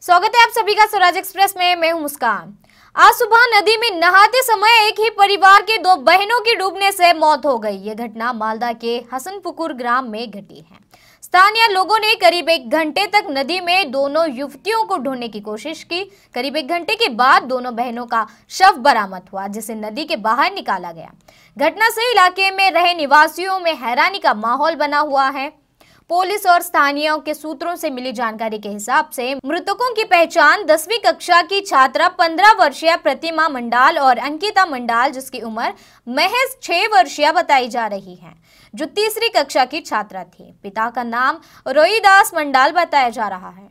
स्वागत है आप सभी का स्वराज एक्सप्रेस में। मैं हूं मुस्कान। आज सुबह नदी में नहाते समय एक ही परिवार के दो बहनों की डूबने से मौत हो गई। ये घटना मालदा के हसनपुकुर ग्राम में घटी है। स्थानीय लोगों ने करीब 1 घंटे तक नदी में दोनों युवतियों को ढूंढने की कोशिश की। करीब 1 घंटे के बाद दोनों बहनों का शव बरामद हुआ, जिसे नदी के बाहर निकाला गया। घटना से इलाके में रहे निवासियों में हैरानी का माहौल बना हुआ है। पुलिस और स्थानीयों के सूत्रों से मिली जानकारी के हिसाब से मृतकों की पहचान 10वीं कक्षा की छात्रा 15 वर्षीय प्रतिमा मंडाल और अंकिता मंडाल, जिसकी उम्र महज 6 वर्षीय बताई जा रही है, जो तीसरी कक्षा की छात्रा थी। पिता का नाम रोहिदास मंडाल बताया जा रहा है।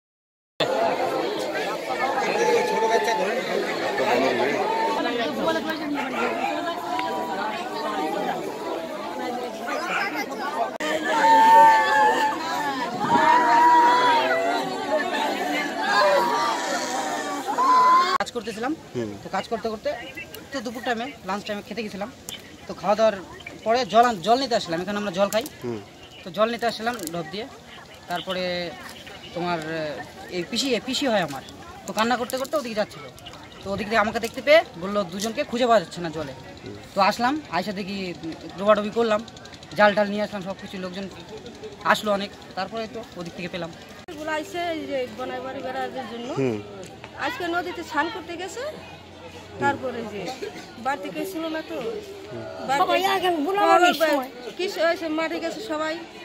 কাজ করতেছিলাম তো কাজ করতে করতে তো দুপুর টাইমে লাঞ্চ টাইমে খেতে গেছিলাম। তো খাওয়া দাওয়ার পরে জল নিতে আসলাম। এখানে আমরা জল খাই, তো জল নিতে আসলাম ঢপ দিয়ে। তারপরে তোমার এই পিসি হয় আমার, তো কান্না করতে করতে ওদিকে যাচ্ছিল। তো ওদিক থেকে আমাকে দেখতে পেয়ে বললো দুজনকে খুঁজে পাওয়া যাচ্ছে না জলে। তো আসলাম, আইসা দেখি ডোবাডুবি করলাম, জাল টাল নিয়ে আসলাম, সব কিছু লোকজন আসলো অনেক। তারপরে তো ওদিক থেকে পেলাম। আজকে নদীতে স্নান করতে গেছে, তারপরে যে বাড়িতে ছিল না, তো কি হয়েছে মাঠে গেছে সবাই।